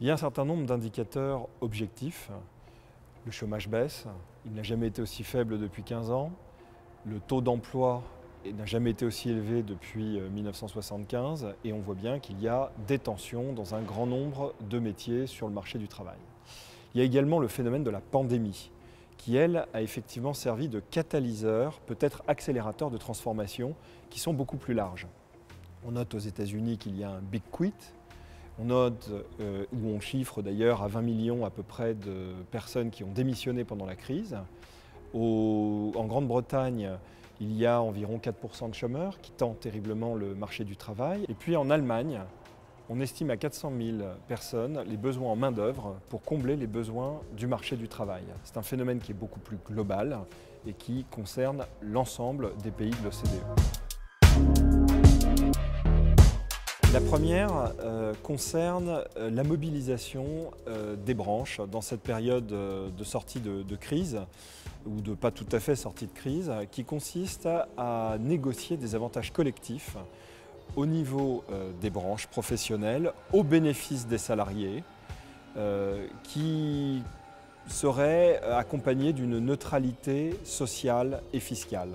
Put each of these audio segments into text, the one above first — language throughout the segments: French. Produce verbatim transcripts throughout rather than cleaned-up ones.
Il y a un certain nombre d'indicateurs objectifs. Le chômage baisse, il n'a jamais été aussi faible depuis quinze ans. Le taux d'emploi n'a jamais été aussi élevé depuis mille neuf cent soixante-quinze et on voit bien qu'il y a des tensions dans un grand nombre de métiers sur le marché du travail. Il y a également le phénomène de la pandémie qui, elle, a effectivement servi de catalyseur, peut-être accélérateur de transformations qui sont beaucoup plus larges. On note aux États-Unis qu'il y a un big quit. On note, euh, où on chiffre d'ailleurs à vingt millions à peu près de personnes qui ont démissionné pendant la crise. Au, en Grande-Bretagne, il y a environ quatre pour cent de chômeurs qui tentent terriblement le marché du travail. Et puis en Allemagne, on estime à quatre cent mille personnes les besoins en main-d'œuvre pour combler les besoins du marché du travail. C'est un phénomène qui est beaucoup plus global et qui concerne l'ensemble des pays de l'O C D E. La première euh, concerne euh, la mobilisation euh, des branches dans cette période euh, de sortie de, de crise, ou de pas tout à fait sortie de crise, qui consiste à négocier des avantages collectifs au niveau euh, des branches professionnelles, au bénéfice des salariés, euh, qui seraient accompagnés d'une neutralité sociale et fiscale,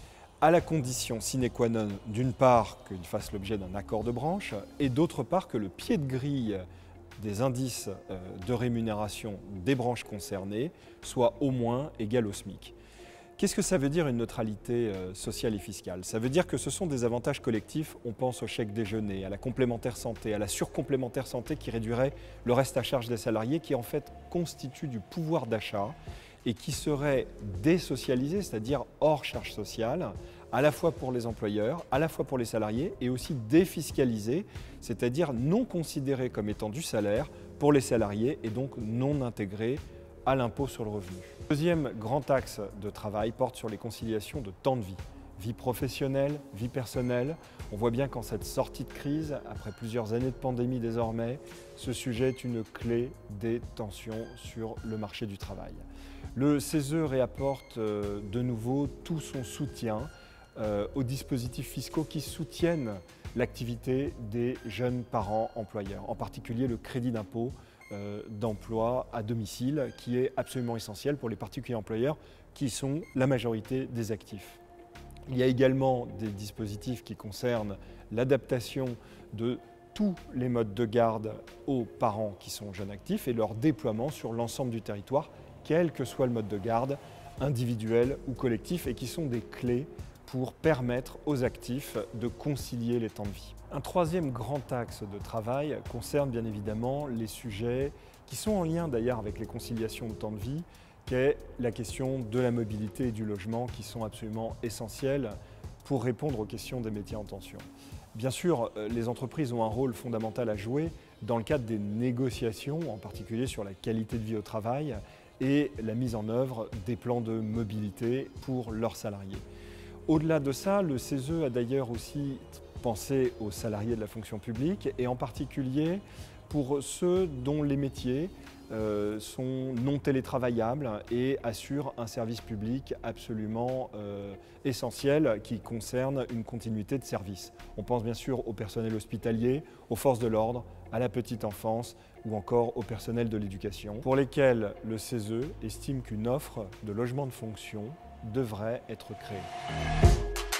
à la condition sine qua non, d'une part, qu'il fasse l'objet d'un accord de branche, et d'autre part que le pied de grille des indices de rémunération des branches concernées soit au moins égal au SMIC. Qu'est-ce que ça veut dire une neutralité sociale et fiscale? Ça veut dire que ce sont des avantages collectifs, on pense au chèque déjeuner, à la complémentaire santé, à la surcomplémentaire santé qui réduirait le reste à charge des salariés, qui en fait constitue du pouvoir d'achat et qui serait désocialisé, c'est-à-dire hors charge sociale, à la fois pour les employeurs, à la fois pour les salariés, et aussi défiscalisé, c'est-à-dire non considéré comme étant du salaire pour les salariés et donc non intégré à l'impôt sur le revenu. Le deuxième grand axe de travail porte sur les conciliations de temps de vie. Vie professionnelle, vie personnelle. On voit bien qu'en cette sortie de crise, après plusieurs années de pandémie désormais, ce sujet est une clé des tensions sur le marché du travail. Le C E S E réapporte euh, de nouveau tout son soutien euh, aux dispositifs fiscaux qui soutiennent l'activité des jeunes parents employeurs, en particulier le crédit d'impôt euh, d'emploi à domicile, qui est absolument essentiel pour les particuliers employeurs qui sont la majorité des actifs. Il y a également des dispositifs qui concernent l'adaptation de tous les modes de garde aux parents qui sont jeunes actifs et leur déploiement sur l'ensemble du territoire, quel que soit le mode de garde, individuel ou collectif, et qui sont des clés pour permettre aux actifs de concilier les temps de vie. Un troisième grand axe de travail concerne bien évidemment les sujets qui sont en lien d'ailleurs avec les conciliations de temps de vie, qui est la question de la mobilité et du logement, qui sont absolument essentiels pour répondre aux questions des métiers en tension. Bien sûr, les entreprises ont un rôle fondamental à jouer dans le cadre des négociations, en particulier sur la qualité de vie au travail et la mise en œuvre des plans de mobilité pour leurs salariés. Au-delà de ça, le C E S E a d'ailleurs aussi pensé aux salariés de la fonction publique et en particulier pour ceux dont les métiers euh, sont non télétravaillables et assurent un service public absolument euh, essentiel qui concerne une continuité de service. On pense bien sûr au personnel hospitalier, aux forces de l'ordre, à la petite enfance ou encore au personnel de l'éducation, pour lesquels le C E S E estime qu'une offre de logement de fonction devrait être créée.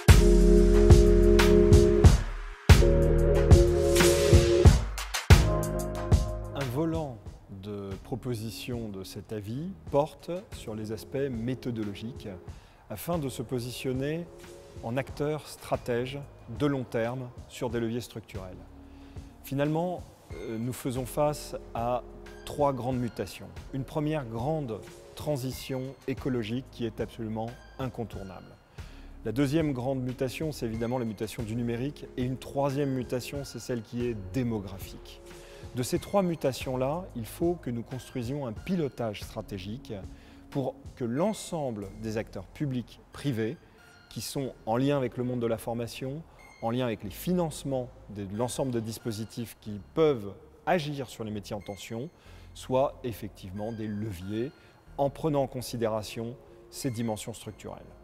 Un volant de proposition de cet avis porte sur les aspects méthodologiques afin de se positionner en acteur stratège de long terme sur des leviers structurels. Finalement, nous faisons face à trois grandes mutations. Une première grande transition écologique qui est absolument incontournable. La deuxième grande mutation, c'est évidemment la mutation du numérique, et une troisième mutation, c'est celle qui est démographique. De ces trois mutations-là, il faut que nous construisions un pilotage stratégique pour que l'ensemble des acteurs publics, privés, qui sont en lien avec le monde de la formation, en lien avec les financements de l'ensemble de dispositifs qui peuvent agir sur les métiers en tension, soient effectivement des leviers en prenant en considération ces dimensions structurelles.